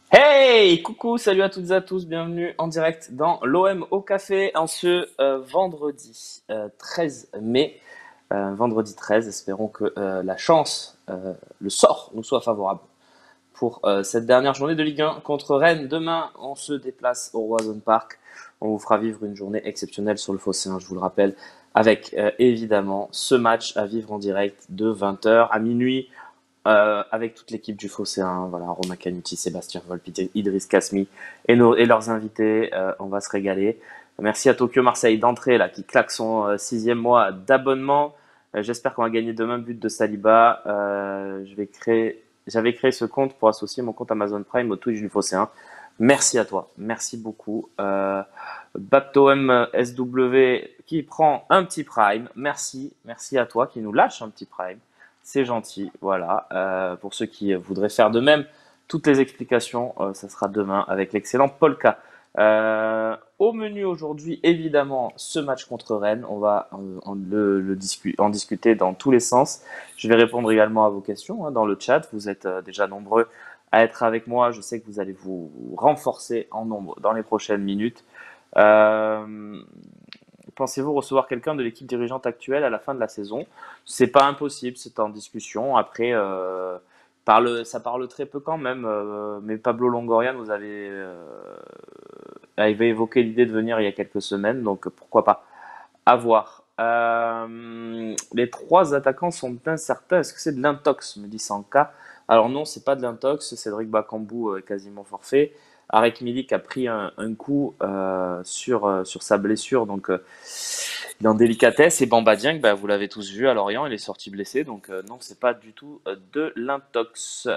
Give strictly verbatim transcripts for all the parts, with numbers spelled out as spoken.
Hey, coucou, salut à toutes et à tous, bienvenue en direct dans l'O M au café en ce euh, vendredi euh, treize mai. Euh, vendredi treize, espérons que euh, la chance, euh, le sort nous soit favorable pour euh, cette dernière journée de Ligue un contre Rennes. Demain, on se déplace au Roison Park. On vous fera vivre une journée exceptionnelle sur le Phocéen, je vous le rappelle, avec euh, évidemment ce match à vivre en direct de vingt heures à minuit euh, avec toute l'équipe du Phocéen, voilà, Romain Canuti, Sébastien Volpi, Idriss Kasmi et, nos, et leurs invités. Euh, on va se régaler. Merci à Tokyo Marseille d'entrée là, qui claque son euh, sixième mois d'abonnement. Euh, J'espère qu'on va gagner demain but de Saliba. Euh, je vais créer, j'avais créé ce compte pour associer mon compte Amazon Prime au Twitch du Phocéen. Merci à toi, merci beaucoup. Euh, Baptom S W qui prend un petit Prime. Merci, merci à toi qui nous lâche un petit Prime. C'est gentil, voilà. Euh, pour ceux qui voudraient faire de même, toutes les explications, euh, ça sera demain avec l'excellent Polka. Euh, au menu aujourd'hui, évidemment, ce match contre Rennes. On va en, en le, le discu- en discuter dans tous les sens. Je vais répondre également à vos questions hein, dans le chat. Vous êtes euh, déjà nombreux à être avec moi. Je sais que vous allez vous renforcer en nombre dans les prochaines minutes. Euh, Pensez-vous recevoir quelqu'un de l'équipe dirigeante actuelle à la fin de la saison? C'est pas impossible, c'est en discussion. Après, euh, parle, ça parle très peu quand même. euh, mais Pablo Longoria nous avait, euh, avait évoqué l'idée de venir il y a quelques semaines, donc pourquoi pas. À voir. Euh, les trois attaquants sont incertains. Est-ce que c'est de l'intox, me dit Sanka. Alors non, c'est pas de l'intox. Cédric Bakambu est quasiment forfait. Arek Milik a pris un, un coup euh, sur, euh, sur sa blessure, donc euh, il est en délicatesse. Et Bamba Dieng, bah, vous l'avez tous vu à Lorient, il est sorti blessé, donc euh, non, c'est pas du tout euh, de l'intox.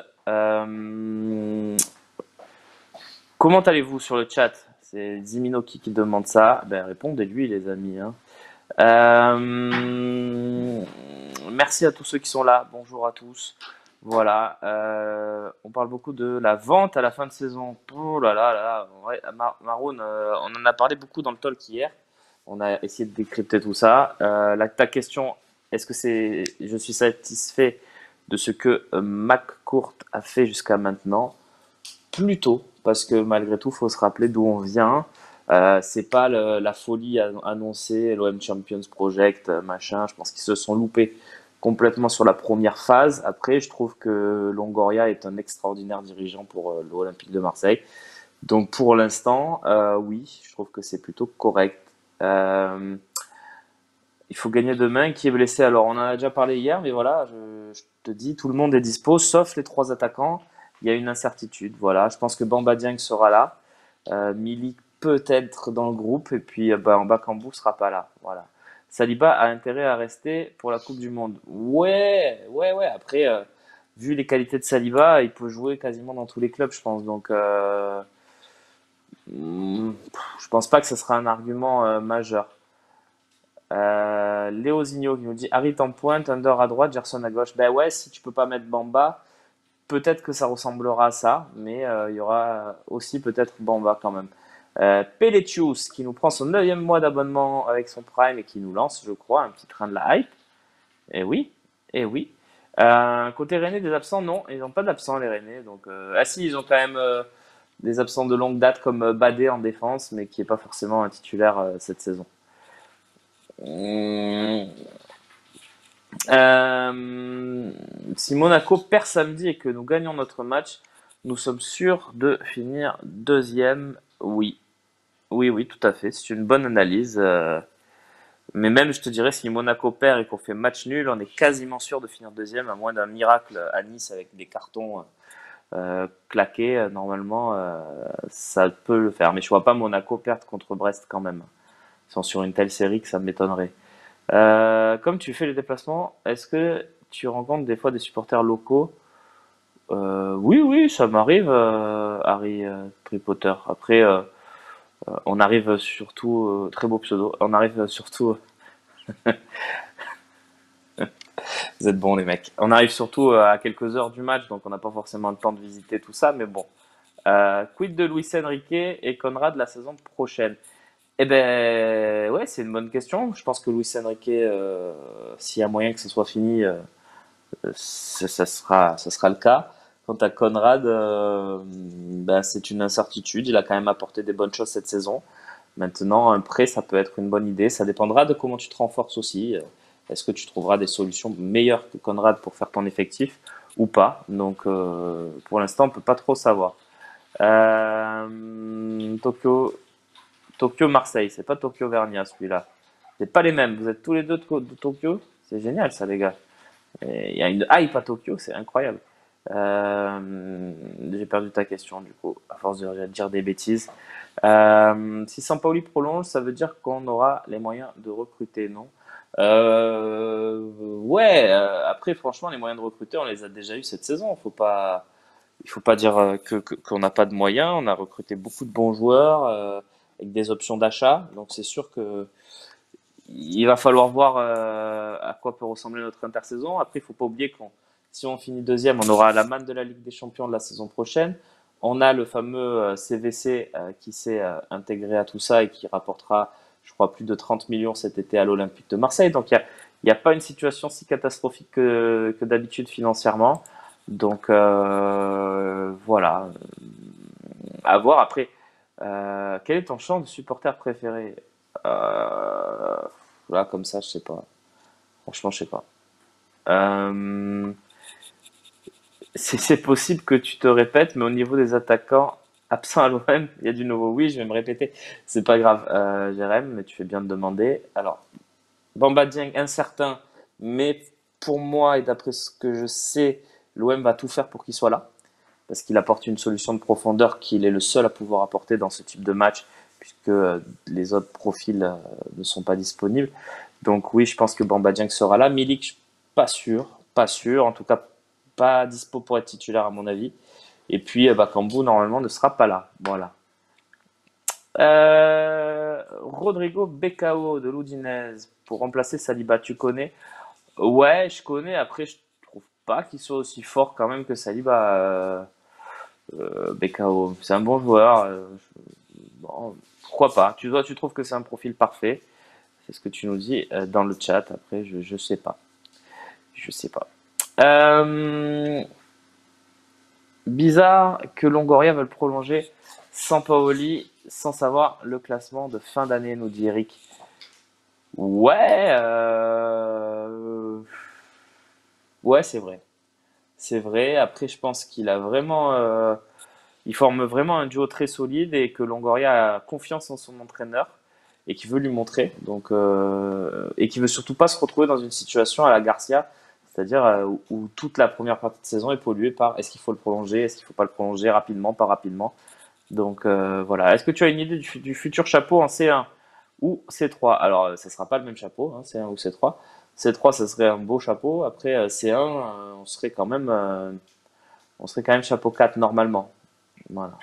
Euh, comment allez-vous sur le chat? C'est Ziminoki qui demande ça. Ben, répondez-lui, les amis. Hein. Euh, Merci à tous ceux qui sont là. Bonjour à tous. Voilà. Euh, on parle beaucoup de la vente à la fin de saison. Oh là là là. Ouais, Mar- Maroon, euh, on en a parlé beaucoup dans le talk hier. On a essayé de décrypter tout ça. Euh, la, ta question, est-ce que c'est, je suis satisfait de ce que euh, McCourt a fait jusqu'à maintenant? Plutôt, parce que malgré tout, il faut se rappeler d'où on vient. Euh, c'est pas le- la folie an- annoncée, l'O M Champions Project, euh, machin. Je pense qu'ils se sont loupés complètement sur la première phase. Après, je trouve que Longoria est un extraordinaire dirigeant pour euh, l'Olympique de Marseille. Donc pour l'instant, euh, oui, je trouve que c'est plutôt correct. Euh, il faut gagner demain. Qui est blessé? Alors, on en a déjà parlé hier, mais voilà, je, je te dis, tout le monde est dispo, sauf les trois attaquants. Il y a une incertitude. Voilà, je pense que Bamba Dieng sera là. Euh, Milik peut être dans le groupe, et puis euh, bah, Bakambu sera pas là. Voilà. Saliba a intérêt à rester pour la Coupe du Monde. Ouais, ouais, ouais. Après, euh, vu les qualités de Saliba, il peut jouer quasiment dans tous les clubs, je pense. Donc, euh, hmm, je pense pas que ce sera un argument euh, majeur. Euh, Léo Zigno qui nous dit Harit en pointe, Under à droite, Gerson à gauche. Ben ouais, si tu peux pas mettre Bamba, peut-être que ça ressemblera à ça, mais euh, il y aura aussi peut-être Bamba quand même. Euh, Peletius qui nous prend son neuvième mois d'abonnement avec son Prime et qui nous lance, je crois, un petit train de la hype. Eh oui, eh oui. Euh, côté Rennais, des absents, non, ils n'ont pas d'absents les Rennais. Donc, euh, ah si, ils ont quand même euh, des absents de longue date comme euh, Badé en défense, mais qui n'est pas forcément un titulaire euh, cette saison. Hum, Euh, si Monaco perd samedi et que nous gagnons notre match, nous sommes sûrs de finir deuxième. Oui, oui, oui, tout à fait. C'est une bonne analyse. euh, Mais même, je te dirais, si Monaco perd et qu'on fait match nul, on est quasiment sûr de finir deuxième, à moins d'un miracle à Nice avec des cartons euh, claqués. euh, Normalement, euh, ça peut le faire. Mais je vois pas Monaco perdre contre Brest quand même. Ils sont sur une telle série que ça m'étonnerait. Euh, comme tu fais les déplacements, est-ce que tu rencontres des fois des supporters locaux? Euh, oui, oui, ça m'arrive, euh, Harry euh, Tripotter. Après, euh, euh, on arrive surtout, euh, très beau pseudo, on arrive surtout, vous êtes bons les mecs, on arrive surtout euh, à quelques heures du match, donc on n'a pas forcément le temps de visiter tout ça, mais bon. Euh, quid de Luis Enrique et Conrad la saison prochaine? Eh ben, ouais, c'est une bonne question. Je pense que Luis Enrique, euh, s'il y a moyen que ce soit fini, euh, ça, ça sera, ça sera le cas. Quant à Conrad, euh, ben, c'est une incertitude. Il a quand même apporté des bonnes choses cette saison. Maintenant, un prêt, ça peut être une bonne idée. Ça dépendra de comment tu te renforces aussi. Euh, Est-ce que tu trouveras des solutions meilleures que Conrad pour faire ton effectif ou pas? Donc, euh, pour l'instant, on peut pas trop savoir. Euh, Tokyo, Tokyo, Marseille. C'est pas Tokyo Vernia celui-là. C'est pas les mêmes. Vous êtes tous les deux de, de Tokyo. C'est génial ça, les gars. Et il y a une hype à Tokyo, c'est incroyable. Euh, j'ai perdu ta question du coup, à force de dire des bêtises. Euh, si Sampaoli prolonge, ça veut dire qu'on aura les moyens de recruter, non? Euh, ouais, euh, après franchement, les moyens de recruter, on les a déjà eu cette saison. Faut pas, il faut pas dire euh, que, que- qu'on n'a pas de moyens. On a recruté beaucoup de bons joueurs euh, avec des options d'achat. Donc c'est sûr que il va falloir voir euh, à quoi peut ressembler notre intersaison. Après, il faut pas oublier qu'on si on finit deuxième, on aura la manne de la Ligue des Champions de la saison prochaine. On a le fameux euh, C V C euh, qui s'est euh, intégré à tout ça et qui rapportera, je crois, plus de trente millions cet été à l'Olympique de Marseille. Donc, il n'y a, il y a pas une situation si catastrophique que, que d'habitude financièrement. Donc, euh, voilà. À voir. Après, euh, quel est ton champ de supporter préféré? Euh, Là, comme ça, je sais pas. Franchement, je sais pas. Euh, c'est c'est possible que tu te répètes, mais au niveau des attaquants absents à l'O M, il y a du nouveau. Oui, je vais me répéter. C'est pas grave, euh, Jérém, mais tu fais bien de demander. Alors, Bamba Dieng, incertain, mais pour moi et d'après ce que je sais, l'O M va tout faire pour qu'il soit là, parce qu'il apporte une solution de profondeur qu'il est le seul à pouvoir apporter dans ce type de match, puisque euh, les autres profils euh, ne sont pas disponibles. Donc oui, je pense que Bamba Dieng sera là. Milik, je suis pas sûr, pas sûr. En tout cas, pas dispo pour être titulaire à mon avis. Et puis euh, Bakambu normalement ne sera pas là. Voilà. Euh, Rodrigo Becao de l'Udinese pour remplacer Saliba, tu connais? Ouais, je connais. Après, je trouve pas qu'il soit aussi fort quand même que Saliba. Euh, euh, Becao, c'est un bon joueur. Euh, je- bon, pourquoi pas? Tu dois, tu trouves que c'est un profil parfait? C'est ce que tu nous dis euh, dans le chat. Après, je je sais pas. Je sais pas. Euh, Bizarre que Longoria veuille prolonger Sampaoli sans savoir le classement de fin d'année, nous dit Eric. Ouais, euh, ouais, c'est vrai. C'est vrai. Après, je pense qu'il a vraiment, euh, il forme vraiment un duo très solide et que Longoria a confiance en son entraîneur et qui veut lui montrer. Donc, euh, et qui veut surtout pas se retrouver dans une situation à la Garcia, c'est-à-dire euh, où, où toute la première partie de saison est polluée par est-ce qu'il faut le prolonger, est-ce qu'il faut pas le prolonger rapidement, pas rapidement. Donc euh, voilà. Est-ce que tu as une idée du, du futur chapeau en C un ou C trois? Alors, euh, ça sera pas le même chapeau, hein, C un ou C trois. C trois, ça serait un beau chapeau. Après, euh, C un, euh, on serait quand même, euh, on serait quand même chapeau quatre normalement. Voilà.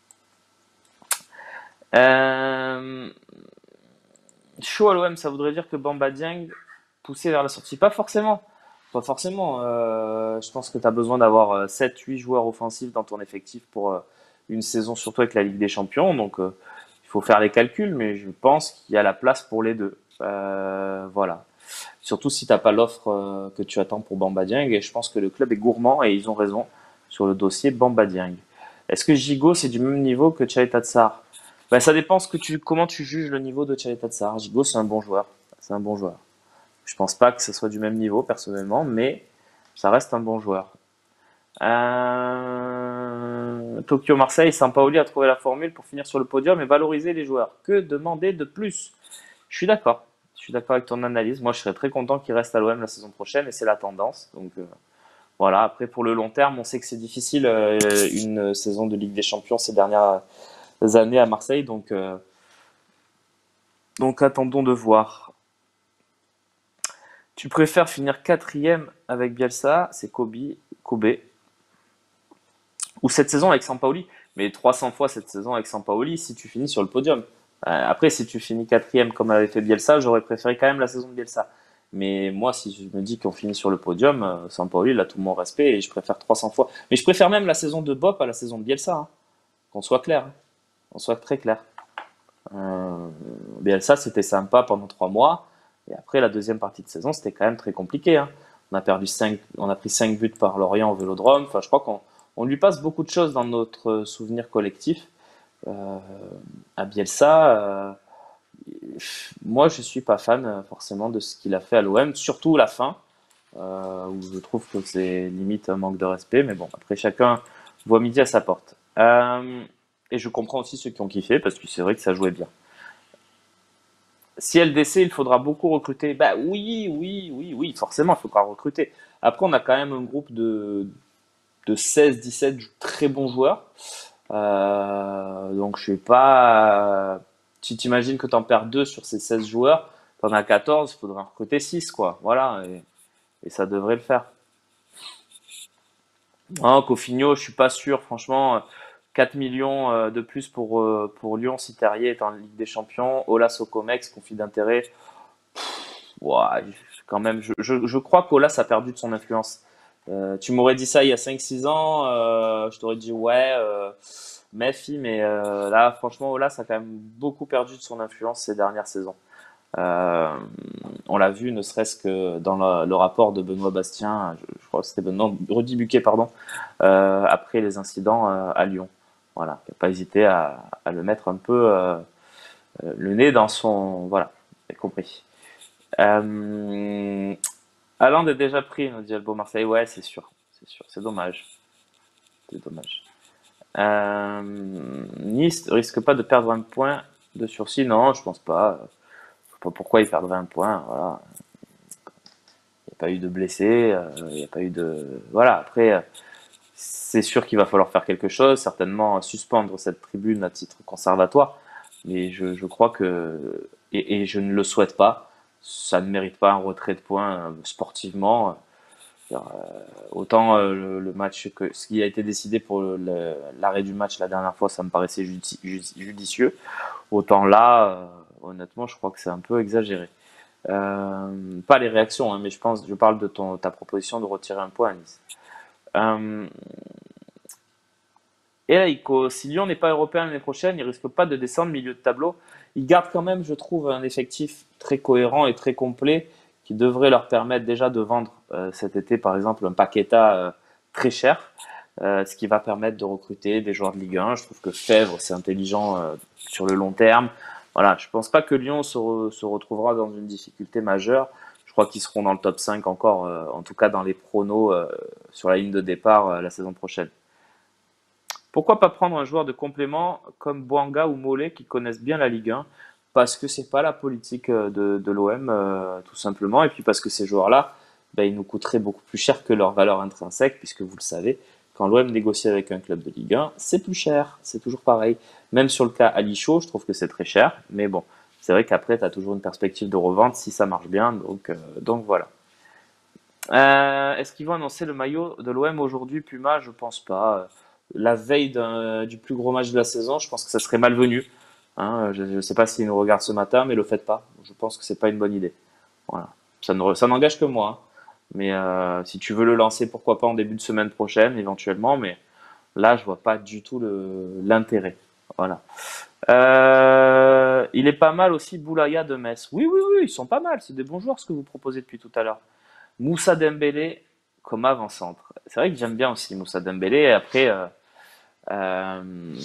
Euh, Chaud à l'O M, ça voudrait dire que Bamba Dieng poussé vers la sortie. Pas forcément. Pas forcément. Euh, je pense que tu as besoin d'avoir euh, sept huit joueurs offensifs dans ton effectif pour euh, une saison, surtout avec la Ligue des Champions. Donc, euh, il faut faire les calculs, mais je pense qu'il y a la place pour les deux. Euh, voilà. Surtout si tu n'as pas l'offre euh, que tu attends pour Bamba Dieng. Et je pense que le club est gourmand et ils ont raison sur le dossier Bamba Dieng. Est-ce que Gigot, c'est du même niveau que Tchaïta Tsar? Ben, ça dépend ce que tu, comment tu juges le niveau de Tchaïta Tsar. Gigot, c'est un bon joueur. C'est un bon joueur. Je pense pas que ce soit du même niveau personnellement, mais ça reste un bon joueur. Euh, Tokyo-Marseille, Sampaoli a trouvé la formule pour finir sur le podium et valoriser les joueurs. Que demander de plus? Je suis d'accord. Je suis d'accord avec ton analyse. Moi, je serais très content qu'il reste à l'O M la saison prochaine et c'est la tendance. Donc euh, voilà. Après, pour le long terme, on sait que c'est difficile euh, une saison de Ligue des Champions ces dernières années à Marseille. Donc, euh, donc attendons de voir. Tu préfères finir quatrième avec Bielsa, c'est Kobe, Kobe, ou cette saison avec Sampaoli, mais trois cents fois cette saison avec Sampaoli si tu finis sur le podium. Euh, après, si tu finis quatrième comme avait fait Bielsa, j'aurais préféré quand même la saison de Bielsa. Mais moi, si je me dis qu'on finit sur le podium, euh, Sampaoli, il a tout mon respect et je préfère trois cents fois. Mais je préfère même la saison de Bop à la saison de Bielsa, hein. Qu'on soit clair, hein. Qu'on soit très clair. Euh, Bielsa, c'était sympa pendant trois mois. Et après, la deuxième partie de saison, c'était quand même très compliqué, hein. On a perdu cinq, on a pris cinq buts par Lorient au Vélodrome. Enfin, je crois qu'on on lui passe beaucoup de choses dans notre souvenir collectif. Euh, à Bielsa, euh, moi je suis pas fan euh, forcément de ce qu'il a fait à l'O M, surtout la fin, euh, où je trouve que c'est limite un manque de respect, mais bon, après chacun voit midi à sa porte. Euh, et je comprends aussi ceux qui ont kiffé, parce que c'est vrai que ça jouait bien. Si L D C, il faudra beaucoup recruter. Bah oui, oui, oui, oui, forcément, il faudra recruter. Après, on a quand même un groupe de, de seize dix-sept très bons joueurs. Euh, donc, je sais pas. Si tu imagines que tu en perds deux sur ces seize joueurs, tu en as quatorze, il faudra recruter six, quoi. Voilà, et, et ça devrait le faire. Hein, Coutinho, je suis pas sûr, franchement. euh, quatre millions euh, de plus pour, euh, pour Lyon si Terrier est en Ligue des Champions. Ola Socomex, conflit d'intérêt. Ouah, quand même, je, je, je crois qu'Olas a perdu de son influence. Euh, tu m'aurais dit ça il y a cinq six ans, euh, je t'aurais dit ouais, euh, méfie, mais euh, là, franchement, Olas a quand même beaucoup perdu de son influence ces dernières saisons. Euh, on l'a vu, ne serait-ce que dans le, le rapport de Benoît Bastien, je, je crois que c'était Benoît, Rudy Buquet, pardon, euh, après les incidents euh, à Lyon. Voilà, il n'a pas hésité à, à le mettre un peu euh, le nez dans son. Voilà, j'ai compris. Euh, Haaland est déjà pris, nous dit Albo Marseille. Ouais, c'est sûr, c'est sûr, c'est dommage, c'est dommage. Euh, Nice risque pas de perdre un point de sursis, non, je pense pas. Je sais pas pourquoi ils perdent un point. Voilà, il n'y a pas eu de blessés, euh, il n'y a pas eu de. Voilà, après, euh, c'est sûr qu'il va falloir faire quelque chose, certainement suspendre cette tribune à titre conservatoire, mais je, je crois que, et, et je ne le souhaite pas, ça ne mérite pas un retrait de points euh, sportivement. Euh, Autant euh, le, le match que ce qui a été décidé pour le- le- l'arrêt du match la dernière fois, ça me paraissait judi- judi- judicieux. Autant là, euh, honnêtement, je crois que c'est un peu exagéré. Euh, pas les réactions, hein, mais je pense, je parle de ton, ta proposition de retirer un point à Nice. Euh, et là, Ico, si Lyon n'est pas européen l'année prochaine, il risque pas de descendre milieu de tableau. Il garde quand même, je trouve, un effectif très cohérent et très complet qui devrait leur permettre déjà de vendre euh, cet été, par exemple, un Paqueta euh, très cher, euh, ce qui va permettre de recruter des joueurs de Ligue un. Je trouve que Fèvre, c'est intelligent euh, sur le long terme. Voilà, je pense pas que Lyon se, re- se retrouvera dans une difficulté majeure. Je crois qu'ils seront dans le top cinq encore, euh, en tout cas dans les pronos euh, sur la ligne de départ euh, la saison prochaine. Pourquoi pas prendre un joueur de complément comme Boanga ou Mollet qui connaissent bien la Ligue un? Parce que c'est pas la politique euh, de, de l'O M, euh, tout simplement. Et puis parce que ces joueurs-là, ben, ils nous coûteraient beaucoup plus cher que leur valeur intrinsèque, puisque vous le savez, quand l'O M négocie avec un club de Ligue un, c'est plus cher. C'est toujours pareil. Même sur le cas Ali Chaud, je trouve que c'est très cher. Mais bon, c'est vrai qu'après, tu as toujours une perspective de revente si ça marche bien. Donc, euh, donc voilà. Euh, est-ce qu'ils vont annoncer le maillot de l'O M aujourd'hui, Puma? Je pense pas. La veille d'un- du plus gros match de la saison, je pense que ça serait malvenu. Hein, je ne sais pas s'ils nous regardent ce matin, mais le faites pas. Je pense que c'est pas une bonne idée. Voilà. Ça ne, ça n'engage que moi, hein. Mais euh, si tu veux le lancer, pourquoi pas en début de semaine prochaine, éventuellement. Mais là, je vois pas du tout le- l'intérêt. Voilà. Euh, il est pas mal aussi, Boulaya de Metz. Oui, oui, oui, ils sont pas mal. C'est des bons joueurs ce que vous proposez depuis tout à l'heure. Moussa Dembélé comme avant-centre. C'est vrai que j'aime bien aussi Moussa Dembélé. Après, euh, euh,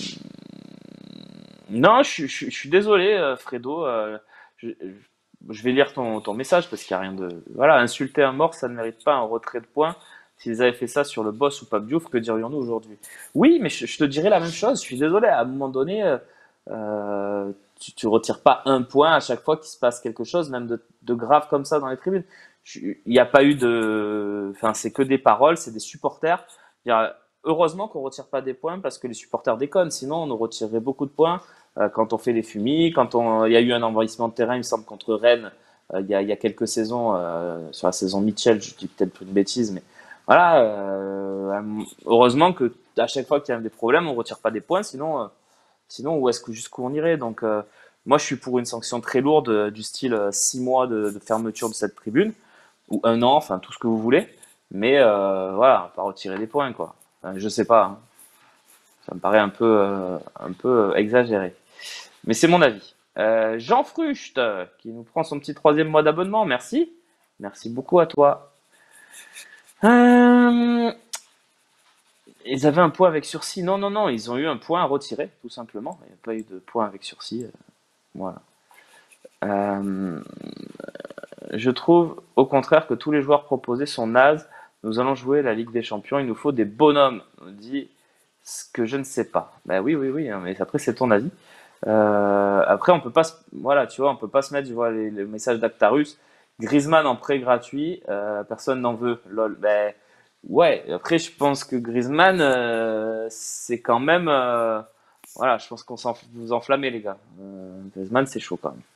non, je, suis- je suis je suis désolé, euh, Fredo. euh, je, je vais lire ton, ton message parce qu'il n'y a rien de. Voilà, insulter un mort, ça ne mérite pas un retrait de points. S'ils avaient fait ça sur le boss ou Pape Diouf, que dirions-nous aujourd'hui? Oui, mais je, je te dirais la même chose. Je suis désolé, à un moment donné, euh, euh, tu, tu retires pas un point à chaque fois qu'il se passe quelque chose, même de, de grave comme ça dans les tribunes. Je- Il n'y a pas eu de. Enfin, c'est que des paroles, c'est des supporters. Je veux dire, heureusement qu'on ne retire pas des points parce que les supporters déconnent. Sinon, on nous retirerait beaucoup de points euh, quand on fait les fumis, quand on, il y a eu un envahissement de terrain, il me semble, contre Rennes, euh, il, y a, il y a quelques saisons, euh, sur la saison Mitchell, je dis peut-être une bêtise, mais voilà, euh, heureusement que à chaque fois qu'il y a des problèmes, on ne retire pas des points, sinon, euh, sinon où est-ce que jusqu'où on irait? Donc, euh, moi, je suis pour une sanction très lourde euh, du style euh, six mois de, de fermeture de cette tribune, ou un an, enfin tout ce que vous voulez, mais euh, voilà, pas retirer des points, quoi. Enfin, je sais pas, hein. Ça me paraît un peu, euh, un peu euh, exagéré. Mais c'est mon avis. Euh, Jean Frucht, qui nous prend son petit troisième mois d'abonnement, merci. Merci beaucoup à toi. Euh, Ils avaient un point avec sursis. Non, non, non, ils ont eu un point à retirer, tout simplement. Il n'y a pas eu de point avec sursis. euh, Voilà. Euh, je trouve au contraire que tous les joueurs proposés sont nazes. Nous allons jouer la Ligue des Champions. Il nous faut des bonhommes. On dit ce que je ne sais pas. Ben oui, oui, oui. hein, Mais après, c'est ton avis. Euh, après, on peut pas, se- voilà, tu vois, on peut pas se mettre, je vois les, les messages d'Actarus. Griezmann en prêt gratuit, euh, personne n'en veut. Lol. Ben ouais. Après, je pense que Griezmann, euh, c'est quand même, euh, voilà, je pense qu'on s'en, vous enflammez les gars. Euh, Griezmann, c'est chaud quand même.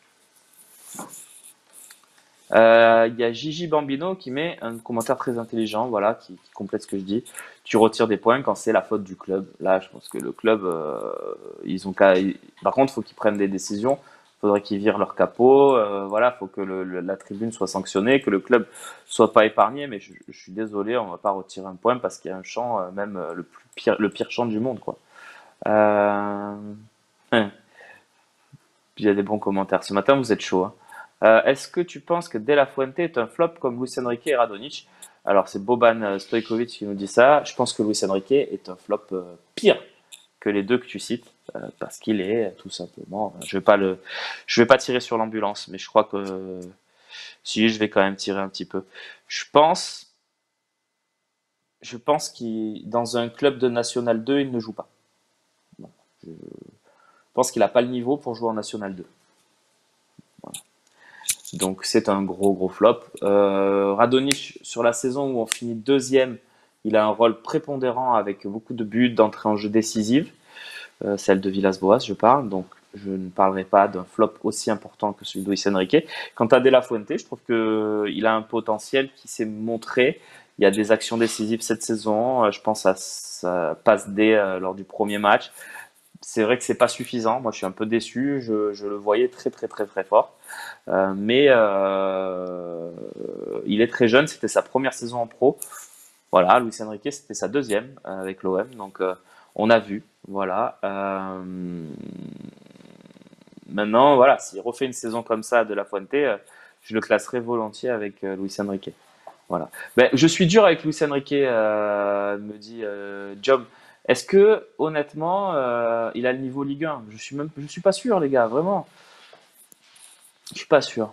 Euh, Il y a Gigi Bambino qui met un commentaire très intelligent, voilà, qui, qui complète ce que je dis. Tu retires des points quand c'est la faute du club. Là, je pense que le club, euh, ils ont qu'à. ils- Par contre, il faut qu'ils prennent des décisions. Il faudrait qu'ils virent leur capot. Euh, voilà, il faut que le- le- la tribune soit sanctionnée, que le club soit pas épargné. Mais je, je suis désolé, on va pas retirer un point parce qu'il y a un champ, euh, même euh, le plus pire, le pire champ du monde, quoi. Euh... hein. Il y a des bons commentaires. Ce matin, vous êtes chaud. hein. Euh, Est-ce que tu penses que De La Fuente est un flop comme Luis Enrique et Radonjic? Alors, c'est Boban euh, Stojkovic qui nous dit ça. Je pense que Luis Enrique est un flop euh, pire que les deux que tu cites, euh, parce qu'il est euh, tout simplement. Je vais pas le, je vais pas tirer sur l'ambulance, mais je crois que euh, si je vais quand même tirer un petit peu. Je pense, je pense qu'il dans un club de National deux, il ne joue pas. Bon, je pense qu'il n'a pas le niveau pour jouer en National deux. Donc c'est un gros gros flop. Euh, Radonjic, sur la saison où on finit deuxième, il a un rôle prépondérant avec beaucoup de buts, d'entrée en jeu décisive, euh, celle de Villas-Boas je parle, donc je ne parlerai pas d'un flop aussi important que celui de Luis Enrique. Quant à De La Fuente, je trouve qu'il a un potentiel qui s'est montré. Il y a des actions décisives cette saison, euh, je pense à sa passe D euh, lors du premier match. C'est vrai que c'est pas suffisant, moi je suis un peu déçu, je, je le voyais très très très très fort. Euh, mais euh, il est très jeune, c'était sa première saison en pro. Voilà, Luis Enrique, c'était sa deuxième euh, avec l'O M. Donc, euh, on a vu. Voilà. Euh, maintenant, voilà, s'il refait une saison comme ça de La Fuente, euh, je le classerai volontiers avec euh, Luis Enrique. Voilà. Ben, je suis dur avec Luis Enrique, euh, me dit euh, Job. Est-ce que, honnêtement, euh, il a le niveau Ligue un? Je suis même, je suis pas sûr, les gars, vraiment. Je suis pas sûr.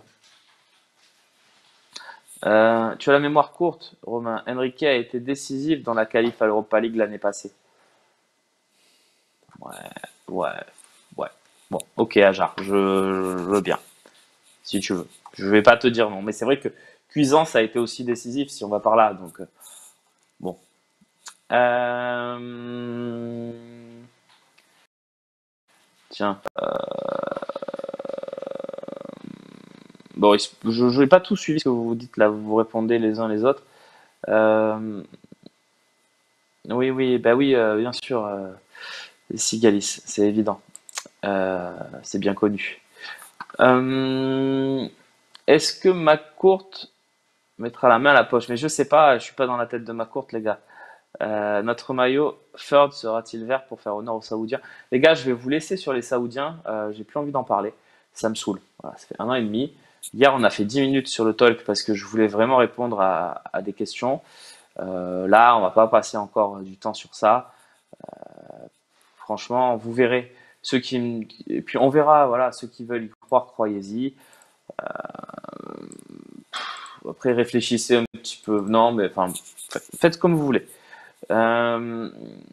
Euh, tu as la mémoire courte, Romain. Enrique a été décisif dans la qualif à l'Europa League l'année passée. Ouais, ouais, ouais. Bon, ok, Ajar, je, je veux bien, si tu veux. Je vais pas te dire non, mais c'est vrai que Cuisance a été aussi décisif si on va par là. Donc, euh, bon. Euh, Tiens, bon, je n'ai pas tout suivi ce que vous vous dites là, vous vous répondez les uns les autres. Euh, oui, oui, bah oui, euh, bien sûr, euh, Sigalis, c'est évident. Euh, c'est bien connu. Euh, Est-ce que McCourt mettra la main à la poche? Mais je sais pas, je suis pas dans la tête de McCourt, les gars. Euh, notre maillot Ford sera-t-il vert pour faire honneur aux Saoudiens? Les gars, je vais vous laisser sur les Saoudiens. Euh, j'ai plus envie d'en parler. Ça me saoule. Voilà, ça fait un an et demi. Hier, on a fait dix minutes sur le talk parce que je voulais vraiment répondre à, à des questions. Euh, là, on va pas passer encore du temps sur ça. Franchement, vous verrez. Ceux qui, et puis on verra, voilà, ceux qui veulent y croire, croyez-y. Après, réfléchissez un petit peu. Non, mais enfin, faites comme vous voulez. Euh,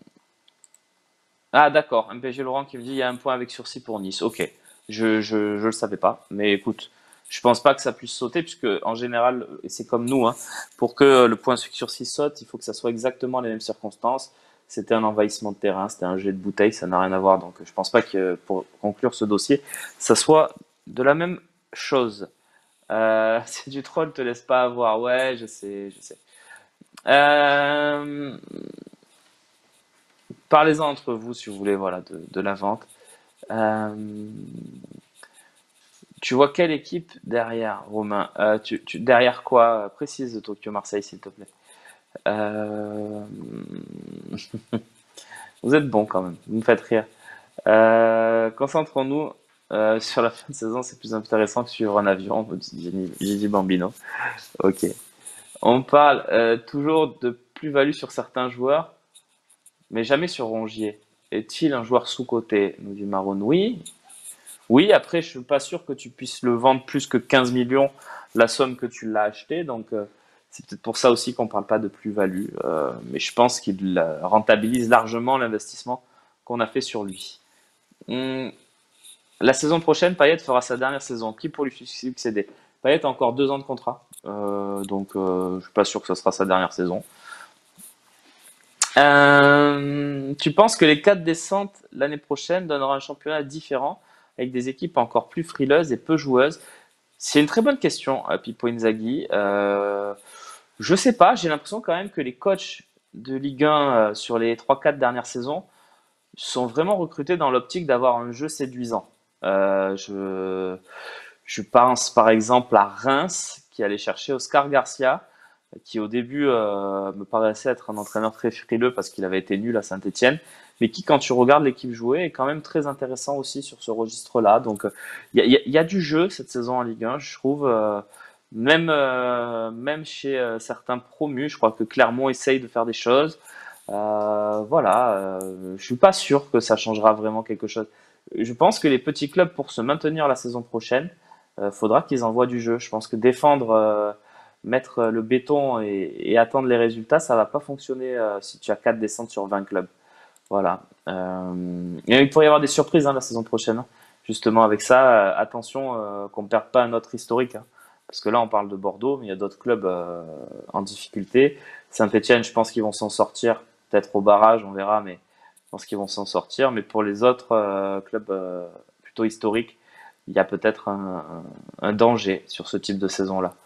Ah, d'accord. M P G Laurent qui me dit il y a un point avec sursis pour Nice. Ok, je, je, je le savais pas. Mais écoute, je pense pas que ça puisse sauter, puisque en général, et c'est comme nous, hein, pour que le point avec sursis saute, il faut que ça soit exactement les mêmes circonstances. C'était un envahissement de terrain, c'était un jet de bouteille, ça n'a rien à voir. Donc, je pense pas que pour conclure ce dossier, ça soit de la même chose. Euh, c'est du troll, te laisse pas avoir. Ouais, je sais, je sais. Euh, Parlez-en entre vous si vous voulez, voilà, de, de la vente. Euh, Tu vois quelle équipe derrière, Romain? Euh, tu, tu- derrière quoi? Précise Tokyo-Marseille, s'il te plaît. Euh, Vous êtes bon quand même, vous me faites rire. Euh, Concentrons-nous euh, sur la fin de saison, c'est plus intéressant que suivre un avion, me dit Gigi Gigi Bambino. Ok. On parle euh, toujours de plus-value sur certains joueurs. mais jamais sur Rongier. Est-il un joueur sous-coté? Nous dit Maroon. Oui. Oui, après, je suis pas sûr que tu puisses le vendre plus que quinze millions la somme que tu l'as acheté. Donc, euh, c'est peut-être pour ça aussi qu'on parle pas de plus-value. Euh, mais je pense qu'il euh, rentabilise largement l'investissement qu'on a fait sur lui. Hum, la saison prochaine, Payet fera sa dernière saison. Qui pour lui succéder? Payet a encore deux ans de contrat. Euh, donc, euh, je suis pas sûr que ce sera sa dernière saison. Euh, tu penses que les quatre descentes l'année prochaine donneront un championnat différent avec des équipes encore plus frileuses et peu joueuses? C'est une très bonne question, euh, Pippo Inzaghi. Euh, je sais pas, j'ai l'impression quand même que les coachs de Ligue un euh, sur les trois quatre dernières saisons sont vraiment recrutés dans l'optique d'avoir un jeu séduisant. Euh, je, je pense par exemple à Reims qui allait chercher Oscar Garcia, qui au début euh, me paraissait être un entraîneur très frileux parce qu'il avait été nul à Saint-Etienne, mais qui, quand tu regardes l'équipe jouer, est quand même très intéressant aussi sur ce registre-là. Donc, il y, y, y, a du jeu cette saison en Ligue un, je trouve. Euh, même, euh, même chez euh, certains promus, je crois que Clermont essaye de faire des choses. Euh, voilà, euh, je suis pas sûr que ça changera vraiment quelque chose. Je pense que les petits clubs, pour se maintenir la saison prochaine, euh, faudra qu'ils envoient du jeu. Je pense que défendre, euh, mettre le béton et, et attendre les résultats, ça va pas fonctionner euh, si tu as quatre descentes sur vingt clubs. Voilà. Euh, et il pourrait y avoir des surprises hein, la saison prochaine. Hein. Justement, avec ça, euh, attention euh, qu'on ne perde pas notre historique. Hein. Parce que là, on parle de Bordeaux, mais il y a d'autres clubs euh, en difficulté. Saint-Etienne, je pense qu'ils vont s'en sortir. Peut-être au barrage, on verra, mais je pense qu'ils vont s'en sortir. Mais pour les autres euh, clubs euh, plutôt historiques, il y a peut-être un, un, danger sur ce type de saison-là.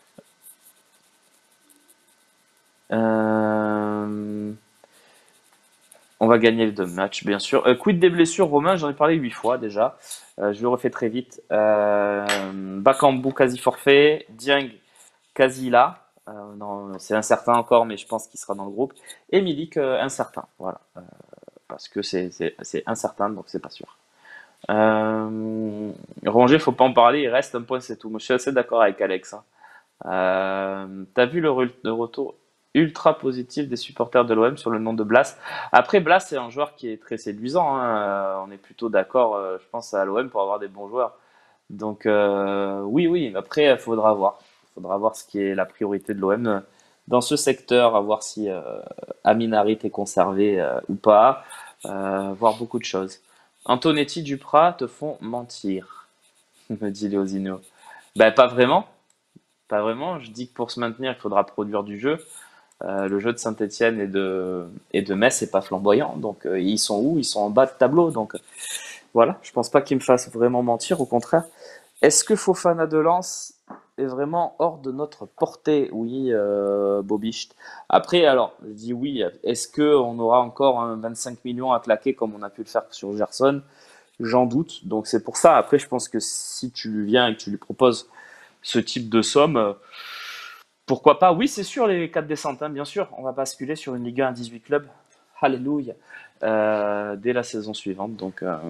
Euh, On va gagner les deux matchs, bien sûr. Euh, quid des blessures, Romain? J'en ai parlé huit fois déjà. Euh, je le refais très vite. Euh, Bakambu quasi forfait. Dieng quasi là. Euh, non, c'est incertain encore, mais je pense qu'il sera dans le groupe. Et Milik euh, incertain. Voilà. Euh, parce que c'est c'est- c'est incertain, donc c'est pas sûr. Euh, Rongier, faut pas en parler. Il reste un point, c'est tout. Moi, je suis assez d'accord avec Alex. Hein. Euh, T'as vu le, re- le retour ultra positif des supporters de l'O M sur le nom de Blas? Après, Blas, c'est un joueur qui est très séduisant. Hein. Euh, On est plutôt d'accord, euh, je pense, à l'O M pour avoir des bons joueurs. Donc, euh, oui, oui. Après, il faudra voir. Il faudra voir ce qui est la priorité de l'O M dans ce secteur, à voir si euh, Amin Harit est conservé euh, ou pas, euh, voir beaucoup de choses. Antonetti, Duprat te font mentir, me dit Léosino. Ben, pas vraiment. Pas vraiment. Je dis que pour se maintenir, il faudra produire du jeu. Euh, le jeu de Saint-Etienne et de, et de Metz n'est pas flamboyant. Donc, euh, ils sont où? Ils sont en bas de tableau. Donc, voilà. Je pense pas qu'ils me fassent vraiment mentir. Au contraire. Est-ce que Fofana de Lens est vraiment hors de notre portée? Oui, euh, Bobicht. Après, alors, je dis oui. Est-ce qu'on aura encore un vingt-cinq millions à claquer comme on a pu le faire sur Gerson? J'en doute. Donc, c'est pour ça. Après, je pense que si tu viens et que tu lui proposes ce type de somme, euh, pourquoi pas? Oui, c'est sûr, les quatre descentes, hein, bien sûr. On va basculer sur une Ligue un à dix-huit clubs. Alléluia. Euh, dès la saison suivante. Donc, euh,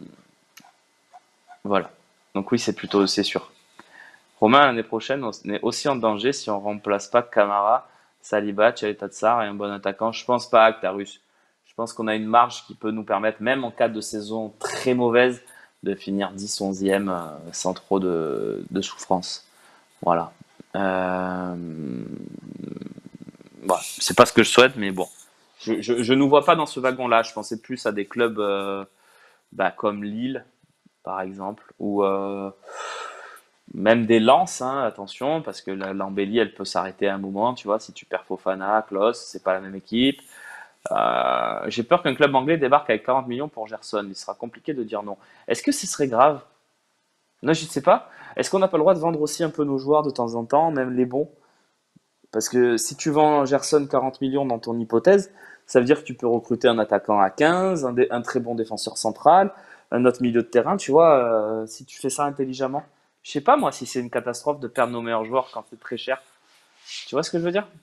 voilà. Donc, oui, c'est plutôt, c'est sûr. Romain, l'année prochaine, on est aussi en danger si on remplace pas Camara, Saliba, Tchaleta-Tsar et un bon attaquant. Je pense pas, Actarus. Je pense qu'on a une marge qui peut nous permettre, même en cas de saison très mauvaise, de finir dix, onzième euh, sans trop de, de souffrance. Voilà. Euh, Voilà. C'est pas ce que je souhaite, mais bon. Je, je, je nous vois pas dans ce wagon-là. Je pensais plus à des clubs euh, bah, comme Lille, par exemple, ou euh, même des Lens, hein, attention, parce que la- l'embellie, elle peut s'arrêter à un moment, tu vois, si tu perds Fofana, Klose, c'est pas la même équipe. Euh, j'ai peur qu'un club anglais débarque avec quarante millions pour Gerson. Il sera compliqué de dire non. Est-ce que ce serait grave? Non, je ne sais pas. Est-ce qu'on n'a pas le droit de vendre aussi un peu nos joueurs de temps en temps, même les bons? Parce que si tu vends Gerson quarante millions dans ton hypothèse, ça veut dire que tu peux recruter un attaquant à quinze, un, dé- un très bon défenseur central, un autre milieu de terrain, tu vois, euh, si tu fais ça intelligemment. Je sais pas moi si c'est une catastrophe de perdre nos meilleurs joueurs quand c'est très cher. Tu vois ce que je veux dire?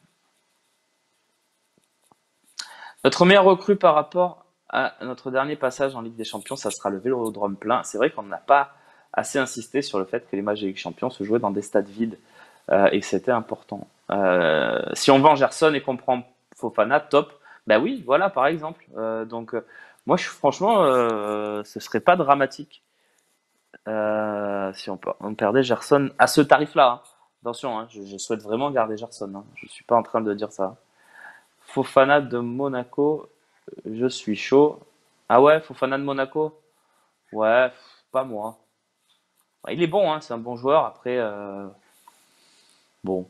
Notre meilleur recrue par rapport à notre dernier passage en Ligue des Champions, ça sera le Vélodrome plein. C'est vrai qu'on n'a pas assez insisté sur le fait que les matchs de Ligue des Champions se jouaient dans des stades vides euh, et que c'était important. Euh, si on vend Gerson et qu'on prend Fofana, top. Bah oui, voilà, par exemple. Euh, donc, euh, moi, je, franchement, euh, ce serait pas dramatique euh, si on, per- on perdait Gerson à ce tarif-là, hein. Attention, hein, je, je souhaite vraiment garder Gerson, hein. Je suis pas en train de dire ça. Fofana de Monaco, je suis chaud. Ah ouais, Fofana de Monaco? Ouais, pff, pas moi. Ouais, il est bon, hein, c'est un bon joueur. Après, euh, bon,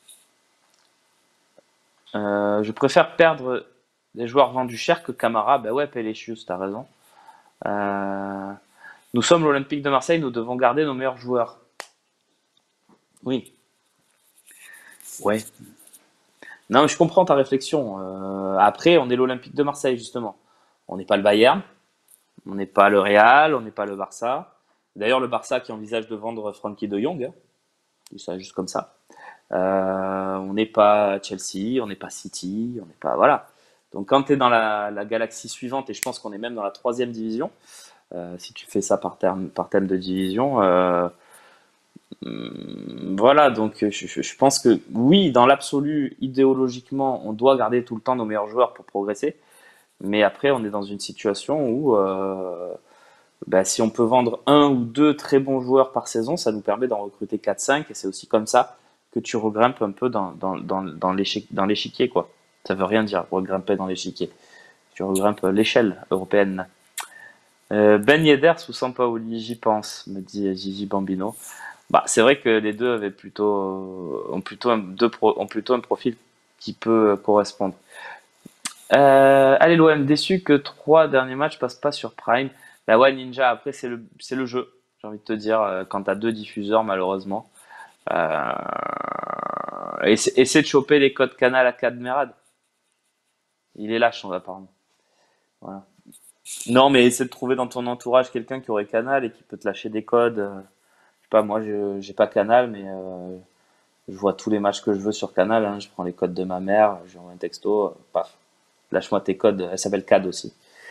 Euh, je préfère perdre des joueurs vendus cher que Camara. Ben ouais, Péléchius, t'as raison. Euh, nous sommes l'Olympique de Marseille, nous devons garder nos meilleurs joueurs. Oui, ouais. Non, mais je comprends ta réflexion. Euh, après, on est l'Olympique de Marseille, justement. On n'est pas le Bayern, on n'est pas le Real, on n'est pas le Barça. D'ailleurs, le Barça qui envisage de vendre Frankie de Jong, hein, dis ça juste comme ça. Euh, on n'est pas Chelsea, on n'est pas City, on n'est pas. Voilà. Donc, quand tu es dans la, la galaxie suivante, et je pense qu'on est même dans la troisième division, euh, si tu fais ça par, terme, par thème de division, euh, hum, voilà. Donc, je, je- je pense que oui, dans l'absolu, idéologiquement, on doit garder tout le temps nos meilleurs joueurs pour progresser. Mais après, on est dans une situation où euh, bah, si on peut vendre un ou deux très bons joueurs par saison, ça nous permet d'en recruter quatre cinq et c'est aussi comme ça que tu regrimpes un peu dans, dans, dans, dans l'échiquier, dans l'échiquier, quoi. Ça veut rien dire, regrimper dans l'échiquier. Tu regrimpes l'échelle européenne. Euh, Ben Yedder sous Sampaoli, j'y pense, me dit Gigi Bambino. Bah, c'est vrai que les deux avaient plutôt, ont plutôt un, deux pro- ont plutôt un profil qui peut correspondre. Euh, allez, l'O M déçu que trois derniers matchs passent pas sur Prime. Bah ouais, Ninja, après, c'est le, c'est le jeu. J'ai envie de te dire, euh, quand t'as deux diffuseurs, malheureusement. Euh, essa- essaie de choper les codes Canal à Cadmerade. Il est lâche, on va apparemment. Voilà. Non, mais essaie de trouver dans ton entourage quelqu'un qui aurait Canal et qui peut te lâcher des codes. euh, Je sais pas, moi, je, j'ai pas Canal, mais euh, je vois tous les matchs que je veux sur Canal, hein. Je prends les codes de ma mère, je lui envoie un texto, euh, paf. Lâche-moi tes codes. Elle s'appelle Cad aussi.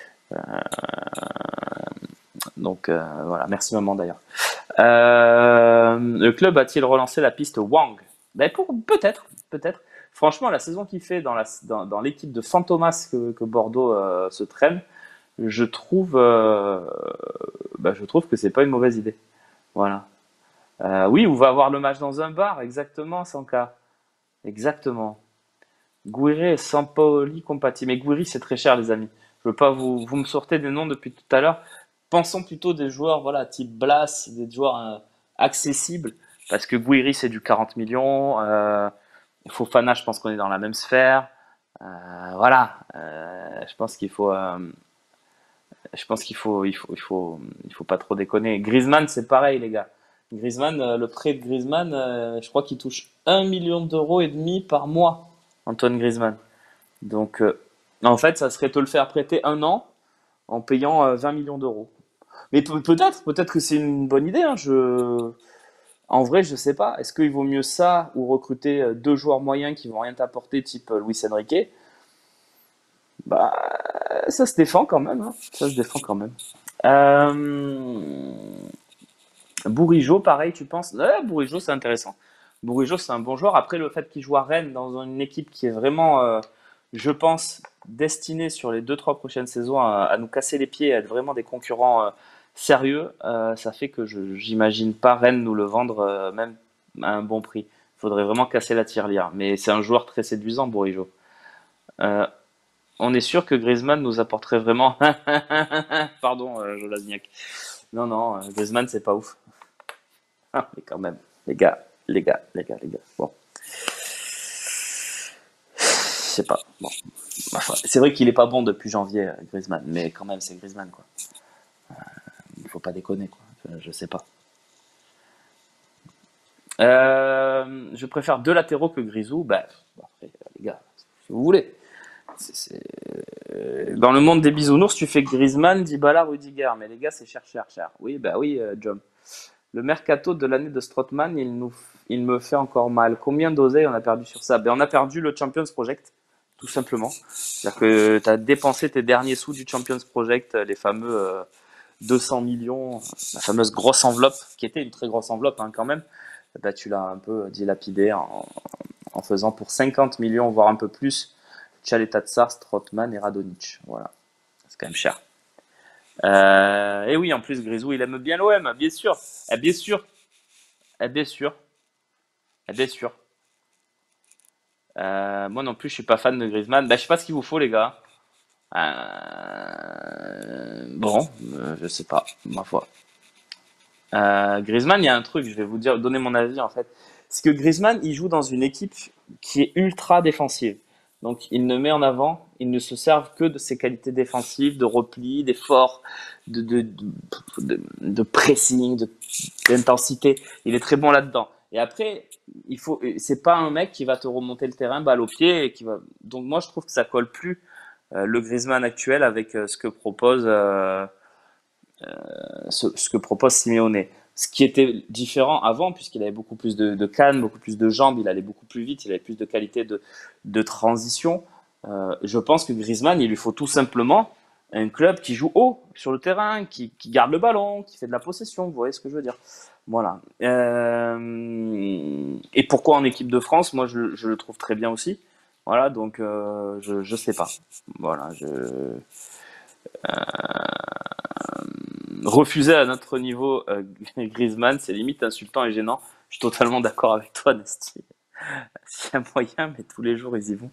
Donc euh, voilà, merci maman d'ailleurs. Euh, le club a-t-il relancé la piste Wang? Ben pour, peut-être, peut-être. Franchement, la saison qu'il fait dans, la, dans, dans l'équipe de Fantomas que, que Bordeaux euh, se traîne, je trouve, euh, ben, je trouve que c'est pas une mauvaise idée. Voilà. Euh, oui, on va avoir le match dans un bar, exactement, Sanka. Exactement. Gouiri et Sampaoli compatibles. Mais Gouiri, c'est très cher, les amis. Je veux pas vous, vous me sortez des noms depuis tout à l'heure. Pensons plutôt des joueurs, voilà, type Blas, des joueurs euh, accessibles. Parce que Gouiri, c'est du quarante millions. Euh, Fofana, je pense qu'on est dans la même sphère. Euh, voilà. Euh, je pense qu'il faut, euh, je pense qu'il faut, il faut, il faut, il faut pas trop déconner. Griezmann, c'est pareil, les gars. Griezmann, euh, le prêt de Griezmann, euh, je crois qu'il touche un million d'euros et demi par mois. Antoine Griezmann. Donc, euh, en fait, ça serait te le faire prêter un an en payant euh, vingt millions d'euros. Mais pe- peut-être, peut-être que c'est une bonne idée, hein. Je... En vrai, je sais pas. Est-ce qu'il vaut mieux ça ou recruter euh, deux joueurs moyens qui vont rien t'apporter, type euh, Luis Enrique? Bah, ça se défend quand même, hein. Ça se défend quand même. Euh... Bourigeaud, pareil, tu penses? Ouais, Bourigeaud, c'est intéressant. Bourigeaud, c'est un bon joueur. Après, le fait qu'il joue à Rennes dans une équipe qui est vraiment, euh, je pense, destinée sur les deux, trois prochaines saisons à, à nous casser les pieds, à être vraiment des concurrents euh, sérieux, euh, ça fait que je j'imagine pas Rennes nous le vendre euh, même à un bon prix. Il faudrait vraiment casser la tirelire. Mais c'est un joueur très séduisant, Bourigeaud. Euh, on est sûr que Griezmann nous apporterait vraiment. Pardon, euh, Jolasniak. Non, non, euh, Griezmann, c'est pas ouf. Ah, mais quand même, les gars, les gars, les gars, les gars. Bon, je sais pas. Bon, enfin, c'est vrai qu'il est pas bon depuis janvier, euh, Griezmann, mais quand même, c'est Griezmann, quoi. Il faut pas déconner, quoi. Je, je sais pas. Euh, je préfère deux latéraux que Grisou. Bah, bon, après, les gars, si vous voulez. C'est- c'est- euh, Dans le monde des bisounours, tu fais Griezmann, Dybala, Rudiger. Mais les gars, c'est cher, cher, cher. Oui, bah oui, euh, John. Le mercato de l'année de Strootman, il, nous, il me fait encore mal. Combien d'oseilles on a perdu sur ça? Ben, on a perdu le Champions Project, tout simplement. C'est-à-dire que tu as dépensé tes derniers sous du Champions Project, les fameux euh, deux cents millions, la fameuse grosse enveloppe, qui était une très grosse enveloppe hein, quand même. Ben, tu l'as un peu dilapidé en, en faisant pour cinquante millions, voire un peu plus, Tchaleta Tsar, Strootman et Radonjic. Voilà, c'est quand même cher. Euh, et oui, en plus, Grisou, il aime bien l'O M, bien sûr. Eh, bien sûr, eh, bien sûr, eh, bien sûr. Euh, moi non plus, je suis pas fan de Griezmann. Bah, je sais pas ce qu'il vous faut, les gars. Euh, bon, euh, je sais pas, ma foi. Euh, Griezmann, il y a un truc, je vais vous dire, donner mon avis en fait. C'est que Griezmann, il joue dans une équipe qui est ultra défensive. Donc, il ne met en avant, il ne se servent que de ses qualités défensives, de repli, d'effort, de, de, de, de, de pressing, de- d'intensité. Il est très bon là-dedans. Et après, il faut, c'est pas un mec qui va te remonter le terrain, balle au pied, et qui va. Donc, moi, je trouve que ça colle plus euh, le Griezmann actuel avec euh, ce que propose. euh, ce, ce que propose Simeone. Ce qui était différent avant, puisqu'il avait beaucoup plus de, de cannes, beaucoup plus de jambes, il allait beaucoup plus vite, il avait plus de qualité de, de transition. Euh, je pense que Griezmann, il lui faut tout simplement un club qui joue haut sur le terrain, qui, qui garde le ballon, qui fait de la possession. Vous voyez ce que je veux dire? Voilà. Euh, et pourquoi en équipe de France? Moi, je, je le trouve très bien aussi. Voilà, donc euh, je je sais pas. Voilà, je refuser à notre niveau euh, Griezmann, c'est limite insultant et gênant. Je suis totalement d'accord avec toi, Nesty. S'il y a moyen, mais tous les jours ils y vont.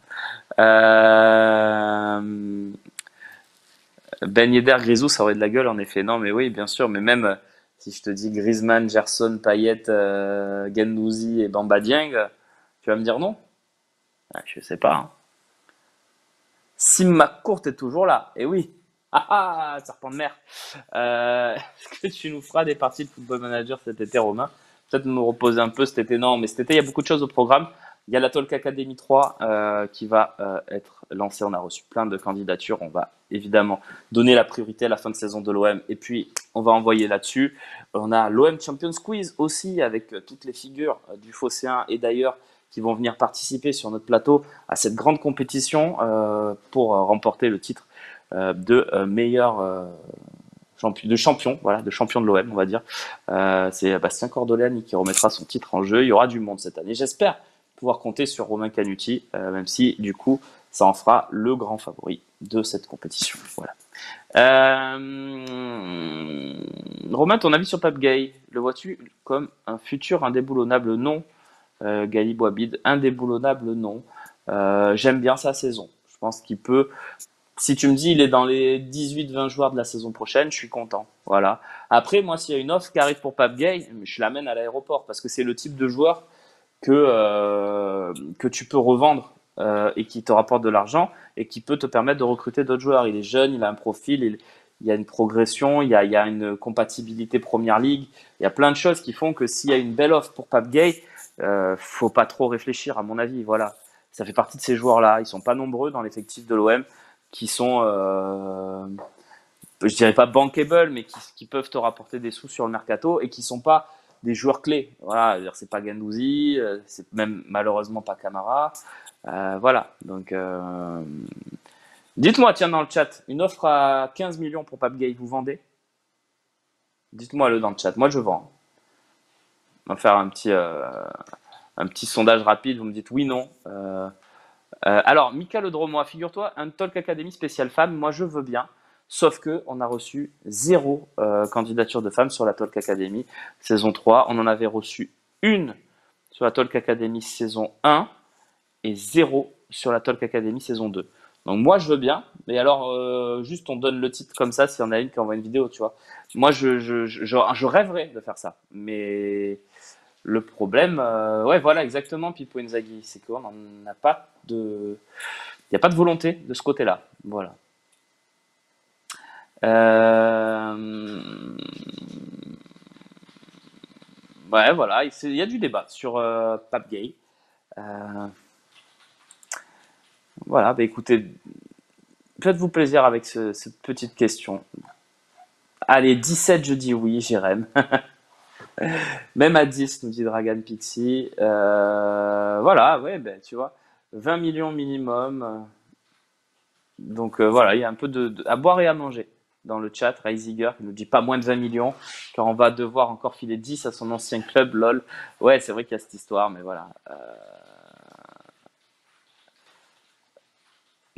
Euh... Ben Yedder, Grisou, ça aurait de la gueule en effet. Non, mais oui, bien sûr. Mais même euh, si je te dis Griezmann, Gerson, Payet, euh, Gendouzi et Bamba Dieng, tu vas me dire non? Ah, je sais pas. Hein. Sim McCourt est toujours là. Et oui. Ah ah, serpent de mer. Euh, Est-ce que tu nous feras des parties de Football Manager cet été, Romain? Peut-être nous reposer un peu cet été. Non, mais cet été, il y a beaucoup de choses au programme. Il y a la Talk Academy trois euh, qui va euh, être lancée. On a reçu plein de candidatures. On va évidemment donner la priorité à la fin de saison de l'O M. Et puis, on va envoyer là-dessus. On a l'O M Champions Quiz aussi avec euh, toutes les figures euh, du Phocéen et d'ailleurs qui vont venir participer sur notre plateau à cette grande compétition euh, pour euh, remporter le titre euh, de euh, meilleur euh, champion, de champion, voilà, de champion de l'O M, on va dire. Euh, c'est Bastien Cordoleani qui remettra son titre en jeu. Il y aura du monde cette année. J'espère pouvoir compter sur Romain Canuti, euh, même si du coup, ça en fera le grand favori de cette compétition. Voilà. Euh... Romain, ton avis sur Pape Gay? Le vois-tu comme un futur indéboulonnable? Non. Euh, Gali Boabid, indéboulonnable? Non. Euh, J'aime bien sa saison. Je pense qu'il peut. Si tu me dis il est dans les dix-huit vingt joueurs de la saison prochaine, je suis content. Voilà. Après, moi, s'il y a une offre qui arrive pour Pape Gay, je l'amène à l'aéroport parce que c'est le type de joueur que, euh, que tu peux revendre euh, et qui te rapporte de l'argent et qui peut te permettre de recruter d'autres joueurs. Il est jeune, il a un profil, il, il y a une progression, il y a, il y a une compatibilité Première Ligue. Il y a plein de choses qui font que s'il y a une belle offre pour Pape Gay, euh, faut pas trop réfléchir, à mon avis. Voilà. Ça fait partie de ces joueurs-là. Ils sont pas nombreux dans l'effectif de l'O M qui sont, euh, je dirais pas bankable, mais qui, qui peuvent te rapporter des sous sur le mercato et qui sont pas des joueurs clés. Voilà, c'est pas Gendouzi, euh, c'est même malheureusement pas Camara. Euh, voilà, donc euh, dites-moi, tiens, dans le chat, une offre à quinze millions pour Pape Gay, vous vendez? Dites-moi le dans le chat, moi je vends. On va faire un petit, euh, un petit sondage rapide, vous me dites oui, non. Euh, Euh, alors, Mika Le Dromois, figure-toi, un Talk Academy spécial femme, moi je veux bien, sauf que on a reçu zéro euh, candidature de femmes sur la Talk Academy saison trois. On en avait reçu une sur la Talk Academy saison un et zéro sur la Talk Academy saison deux. Donc moi je veux bien, mais alors euh, juste on donne le titre comme ça si on a une qui envoie une vidéo, tu vois. Moi je, je, je, je, je rêverais de faire ça, mais le problème, euh, ouais, voilà, exactement, Pipo Inzaghi, c'est qu'on n'a pas de, il n'y a pas de volonté de ce côté-là. Voilà. Euh, ouais, voilà, il y a du débat sur euh, Pape Gay. Euh, voilà, bah écoutez, faites-vous plaisir avec ce- cette petite question. Allez, dix-sept, je dis oui, Jérém. Même à dix, nous dit Dragan Pixie. Euh, voilà, ouais, ben, tu vois, vingt millions minimum. Donc euh, voilà, il y a un peu de, de- à boire et à manger dans le chat. Reisiger qui nous dit pas moins de vingt millions, car on va devoir encore filer dix à son ancien club, lol. Ouais, c'est vrai qu'il y a cette histoire, mais voilà. Euh,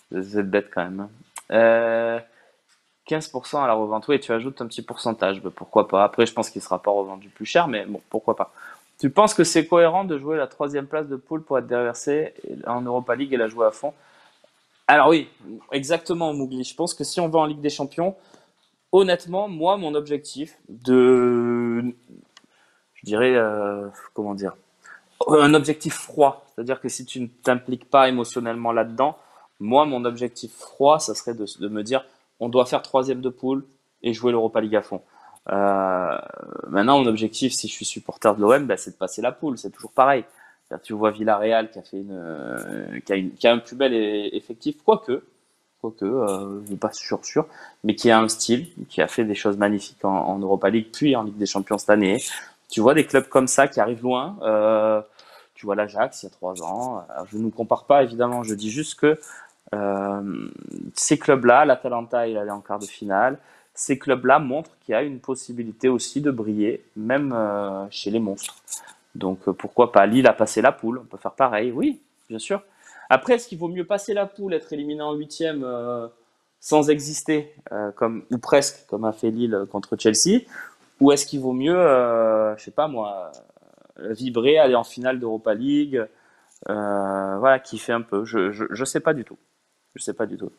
C'est bête quand même, hein. Euh, quinze pour cent à la revente. Oui, tu ajoutes un petit pourcentage. Ben, pourquoi pas? Après, je pense qu'il ne sera pas revendu plus cher, mais bon, pourquoi pas. Tu penses que c'est cohérent de jouer la troisième place de poule pour être déversé en Europa League et la jouer à fond? Alors oui, exactement, Mougli. Je pense que si on va en Ligue des Champions, honnêtement, moi, mon objectif de, je dirais, euh, comment dire, un objectif froid. C'est-à-dire que si tu ne t'impliques pas émotionnellement là-dedans, moi, mon objectif froid, ça serait de, de me dire, on doit faire troisième de poule et jouer l'Europa League à fond. Euh, Maintenant, mon objectif, si je suis supporter de l'O M, bah, c'est de passer la poule. C'est toujours pareil. C'est-à-dire, tu vois Villarreal qui a fait une, euh, qui a, une- qui a un plus bel e- effectif, quoique, quoique, euh, je ne suis pas sûr, sûr, mais qui a un style, qui a fait des choses magnifiques en, en Europa League, puis en Ligue des Champions cette année. Tu vois des clubs comme ça qui arrivent loin. Euh, tu vois l'Ajax il y a trois ans. Alors, je ne nous compare pas évidemment. Je dis juste que euh, ces clubs-là, l'Atalanta, il allait en quart de finale. Ces clubs-là montrent qu'il y a une possibilité aussi de briller, même euh, chez les monstres. Donc euh, pourquoi pas? Lille a passé la poule, on peut faire pareil. Oui, bien sûr. Après, est-ce qu'il vaut mieux passer la poule, être éliminé en huitième euh, sans exister, euh, comme ou presque, comme a fait Lille contre Chelsea, ou est-ce qu'il vaut mieux, euh, je sais pas moi, vibrer, aller en finale d'Europa League, euh, voilà, kiffer un peu. Je, je, je sais pas du tout. Je sais pas du tout.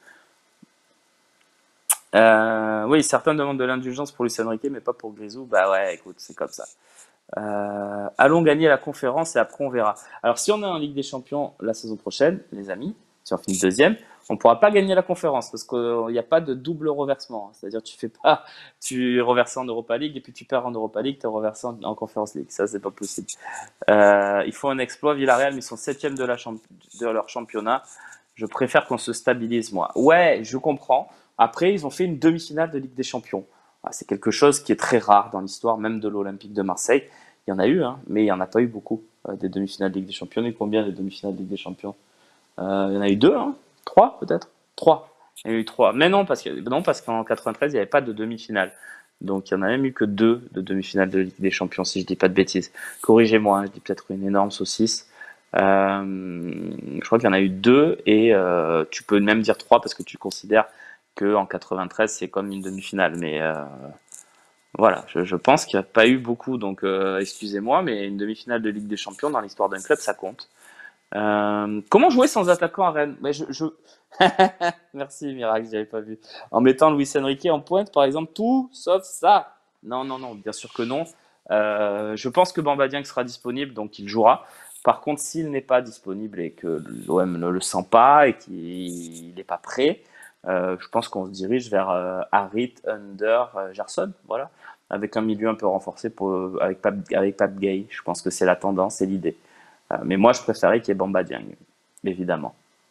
Euh, oui, certains demandent de l'indulgence pour Luis Enrique, mais pas pour Grisou. Bah ouais, écoute, c'est comme ça. Euh, allons gagner la conférence et après on verra. Alors si on est en Ligue des Champions la saison prochaine, les amis, si on finit deuxième, on ne pourra pas gagner la conférence parce qu'il n'y a pas de double reversement. C'est-à-dire tu fais pas, tu es reversé en Europa League et puis tu perds en Europa League, tu es reversé en, en Conference League. Ça, c'est pas possible. Euh, il faut un exploit. Villarreal, mais ils sont septième de, la champ- de leur championnat. Je préfère qu'on se stabilise, moi. Ouais, je comprends. Après, ils ont fait une demi-finale de Ligue des Champions. Ah, c'est quelque chose qui est très rare dans l'histoire, même de l'Olympique de Marseille. Il y en a eu, hein, mais il n'y en a pas eu beaucoup euh, des demi-finales de Ligue des Champions. Il y en a eu combien de demi-finales de Ligue des Champions? Euh, Il y en a eu deux, hein, trois peut-être. Trois. Il y en a eu trois. Mais non, parce que non, parce qu'en quatre-vingt-treize, il n'y avait pas de demi-finale. Donc il y en a même eu que deux de demi-finales de Ligue des Champions, si je dis pas de bêtises. Corrigez-moi, hein, je dis peut-être une énorme saucisse. Euh, je crois qu'il y en a eu deux et euh, tu peux même dire trois parce que tu considères que en quatre-vingt-treize c'est comme une demi-finale. Mais euh, voilà, je, je pense qu'il n'y a pas eu beaucoup. Donc euh, excusez-moi, mais une demi-finale de Ligue des Champions dans l'histoire d'un club, ça compte. Euh, comment jouer sans attaquant à Rennes? Mais je, je... Merci Miracle, j'avais pas vu. En mettant Luis Enrique en pointe, par exemple, tout sauf ça. Non, non, non, bien sûr que non. Euh, je pense que Bamba Dieng sera disponible, donc il jouera. Par contre, s'il n'est pas disponible et que l'O M ne le sent pas et qu'il n'est pas prêt, euh, je pense qu'on se dirige vers euh, Harit, Under, euh, Gerson, voilà, avec un milieu un peu renforcé pour, avec Pape, avec Pape Gay. Je pense que c'est la tendance et l'idée. Euh, mais moi, je préférais qu'il y ait Bamba Dieng, évidemment.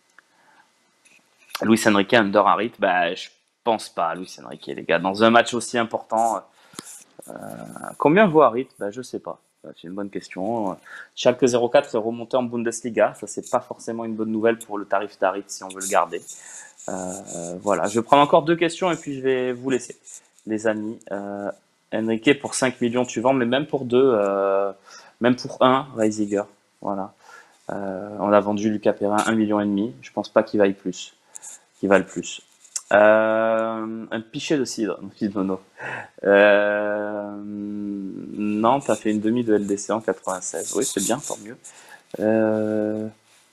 Luis Enrique, Under Harit, bah, je pense pas à Luis Enrique, les gars. Dans un match aussi important, euh, combien vaut Harit? Bah, je sais pas. C'est une bonne question. Schalke zéro quatre est remonté en Bundesliga. Ça, c'est pas forcément une bonne nouvelle pour le tarif d'Harit si on veut le garder. Euh, voilà. Je vais prendre encore deux questions et puis je vais vous laisser, les amis. Euh, Enrique pour cinq millions, tu vends, mais même pour deux, euh, même pour un, Reisiger. Voilà. Euh, on a vendu Lucas Perrin un million et demi. Je pense pas qu'il vaille plus. Qu'il vaille plus. Euh, un pichet de cidre, dit Nono. Euh, non, t'as fait une demi de L D C en quatre-vingt-seize. Oui, c'est bien, tant mieux. Euh,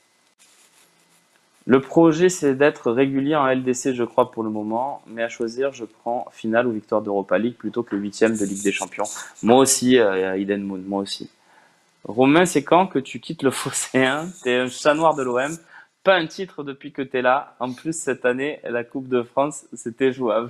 le projet, c'est d'être régulier en L D C, je crois, pour le moment. Mais à choisir, je prends finale ou victoire d'Europa League plutôt que huitième de Ligue des Champions. Moi aussi, euh, Eden Moon, moi aussi. Romain, c'est quand que tu quittes le Phocéen? T'es un chat noir de l'O M. Pas un titre depuis que t'es là. En plus, cette année, la Coupe de France, c'était jouable.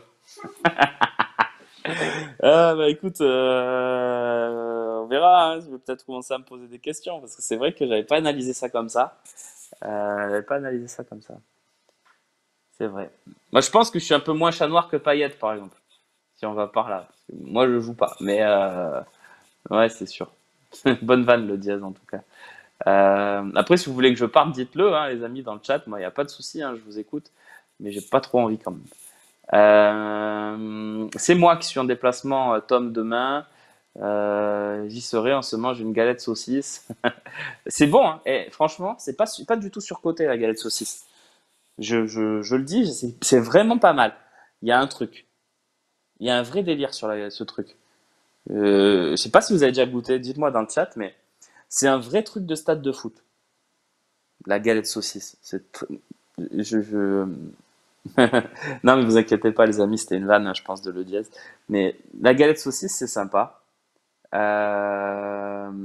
Ah, bah écoute, euh, on verra, hein. Je vais peut-être commencer à me poser des questions parce que c'est vrai que j'avais pas analysé ça comme ça. Euh, j'avais pas analysé ça comme ça. C'est vrai. Moi, je pense que je suis un peu moins chat noir que Payet, par exemple, si on va par là. Parce que moi, je joue pas, mais euh, ouais, c'est sûr. Bonne vanne, le Diaz, en tout cas. Euh, après, si vous voulez que je parte, dites-le, hein, les amis, dans le chat. Moi, il n'y a pas de souci, hein, je vous écoute, mais j'ai pas trop envie quand même. Euh, c'est moi qui suis en déplacement, euh, Tom, demain. Euh, j'y serai, on se mange une galette saucisse. C'est bon, hein. Et franchement, c'est pas, su- pas du tout surcoté la galette saucisse. Je, je, je le dis, c'est c'est vraiment pas mal. Il y a un truc. Il y a un vrai délire sur la- ce truc. Euh, je sais pas si vous avez déjà goûté, dites-moi dans le chat, mais c'est un vrai truc de stade de foot. La galette saucisse. C'est tr- je, je... Non, mais vous inquiétez pas, les amis, c'était une vanne, hein, je pense, de Le Diez. Mais la galette saucisse, c'est sympa. Euh,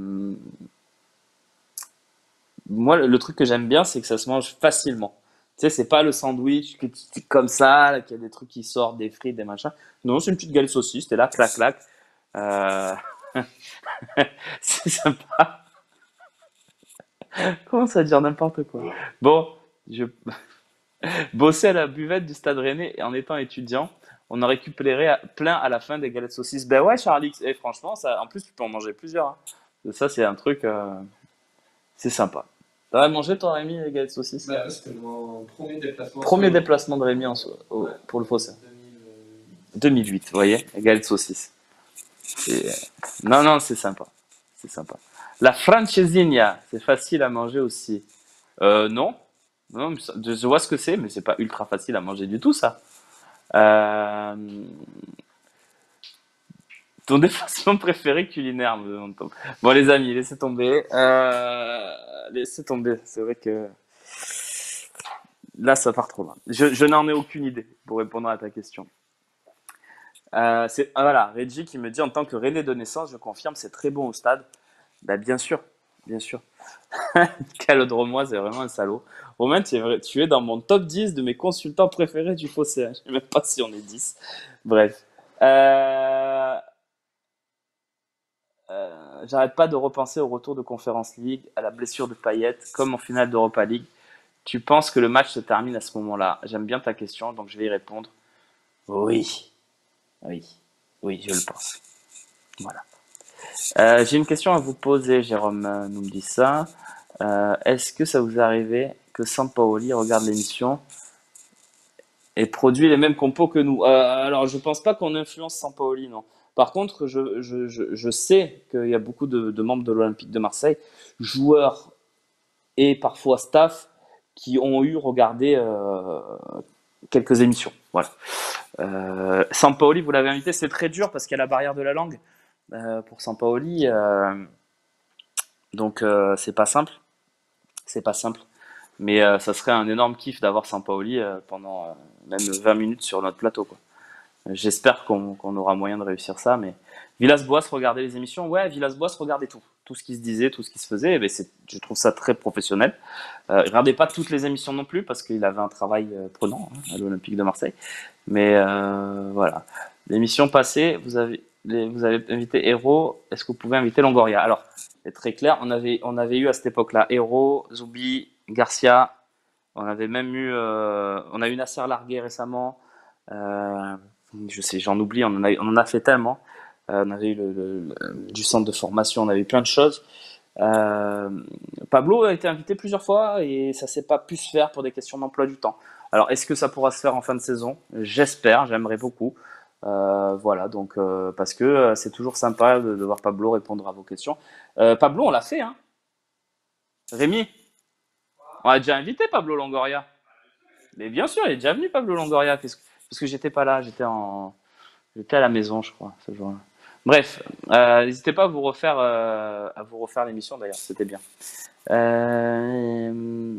Moi, le, le truc que j'aime bien, c'est que ça se mange facilement. Tu sais, c'est pas le sandwich que tu tu- comme ça, là, qu'il y a des trucs qui sortent, des frites, des machins. Non, c'est une petite galette saucisse, t'es là, clac, clac. Euh, c'est sympa. Comment ça dire n'importe quoi? Bon, je bossais à la buvette du Stade Rennais et en étant étudiant, on a récupéré à- plein à la fin des galettes saucisses. Ben ouais, Charlix, et franchement, ça, en plus, tu peux en manger plusieurs, hein. Ça, c'est un truc, euh, c'est sympa. T'as mangé, toi, Rémi, les galettes saucisses? Bah, c'était mon premier déplacement Premier solo. déplacement de Rémi en so- au- Ouais, pour le fossé. deux mille huit. deux mille huit, vous voyez, les galettes saucisses. C'est- Non, non, c'est sympa. C'est sympa. La francesinha, c'est facile à manger aussi. Euh, non. Non, mais ça- je je vois ce que c'est, mais c'est pas ultra facile à manger du tout, ça. Euh, Ton déplacement préféré culinaire, me demande-t-on. Bon, les amis, laissez tomber. Euh, Laissez tomber. C'est vrai que là, ça part trop loin. Je, je n'en ai aucune idée pour répondre à ta question. Euh, c'est, ah, voilà, Reggie qui me dit en tant que René de naissance, je confirme, c'est très bon au stade. Bah, bien sûr, bien sûr. Calodromois, c'est vraiment un salaud. Romain, tu es, vrai- tu es dans mon top dix de mes consultants préférés du fossé. Je sais même pas si on est dix. Bref. Euh, euh, J'arrête pas de repenser au retour de Conference League, à la blessure de Payet, comme en finale d'Europa League. Tu penses que le match se termine à ce moment-là? J'aime bien ta question, donc je vais y répondre. Oui, oui, oui, je le pense. Voilà. Euh, j'ai une question à vous poser, Jérôme euh, nous me dit ça. Euh, est-ce que ça vous est arrivé que Sampaoli regarde l'émission et produit les mêmes compos que nous? Euh, alors, je pense pas qu'on influence Sampaoli, non. Par contre, je, je, je, je sais qu'il y a beaucoup de, de membres de l'Olympique de Marseille, joueurs et parfois staff, qui ont eu regardé euh, quelques émissions. Voilà. Euh, Sampaoli, vous l'avez invité, c'est très dur parce qu'il y a la barrière de la langue euh, pour Sampaoli. Euh, donc, euh, c'est pas simple. C'est pas simple. Mais euh, ça serait un énorme kiff d'avoir Sampaoli euh, pendant euh, même vingt minutes sur notre plateau, quoi. J'espère qu'on qu'on aura moyen de réussir ça. Mais Villas-Boas regardait les émissions. Ouais, Villas-Boas regardait tout. Tout ce qui se disait, tout ce qui se faisait. Et ben, c'est, je trouve ça très professionnel. Euh, il regardait pas toutes les émissions non plus parce qu'il avait un travail euh, prenant hein, à l'Olympique de Marseille. Mais euh, voilà. L'émission passée, vous avez, les- vous avez invité Hero. Est-ce que vous pouvez inviter Longoria? Alors, c'est très clair. On avait, on avait eu à cette époque-là Hero, Zoubi, Garcia. On avait même eu, euh, on a eu Nasser Largué récemment. Euh, je sais, j'en oublie. On en a, on en a fait tellement. Euh, on avait eu le, le- le- du centre de formation. On avait eu plein de choses. Euh, Pablo a été invité plusieurs fois et ça s'est pas pu se faire pour des questions d'emploi du temps. Alors, est-ce que ça pourra se faire en fin de saison? J'espère, j'aimerais beaucoup. Euh, voilà, donc euh, parce que euh, c'est toujours sympa de, de voir Pablo répondre à vos questions. Euh, Pablo, on l'a fait, hein? Rémi, on a déjà invité Pablo Longoria. Mais bien sûr, il est déjà venu Pablo Longoria, parce que, parce que j'étais pas là, j'étais en, j'étais à la maison, je crois, ce jour-là. Bref, euh, n'hésitez pas à vous refaire, euh, à vous refaire l'émission d'ailleurs, c'était bien. Euh,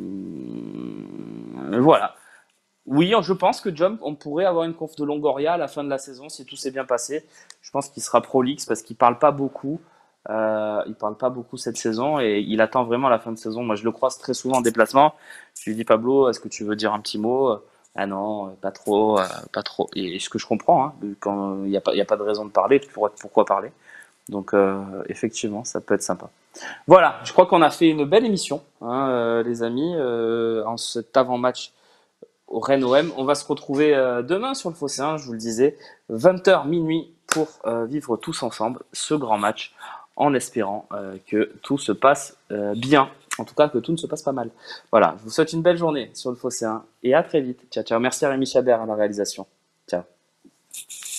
voilà. Oui, je pense que Jump, on pourrait avoir une conf de Longoria à la fin de la saison si tout s'est bien passé. Je pense qu'il sera prolixe parce qu'il parle pas beaucoup. Euh, il parle pas beaucoup cette saison et il attend vraiment la fin de saison. Moi, je le croise très souvent en déplacement. Je lui dis Pablo, est-ce que tu veux dire un petit mot? Ah non, pas trop, euh, pas trop. Et ce que je comprends, hein, quand il n'y a pas, il y a pas de raison de parler, pour, pourquoi parler? Donc, euh, effectivement, ça peut être sympa. Voilà, je crois qu'on a fait une belle émission, hein, euh, les amis, euh, en cet avant-match au Rennes O M. On va se retrouver euh, demain sur le Phocéen, je vous le disais, vingt heures minuit pour euh, vivre tous ensemble ce grand match en espérant euh, que tout se passe euh, bien. En tout cas, que tout ne se passe pas mal. Voilà, je vous souhaite une belle journée sur le Phocéen et à très vite. Ciao, ciao. Merci à Rémi Chabert à la réalisation. Ciao.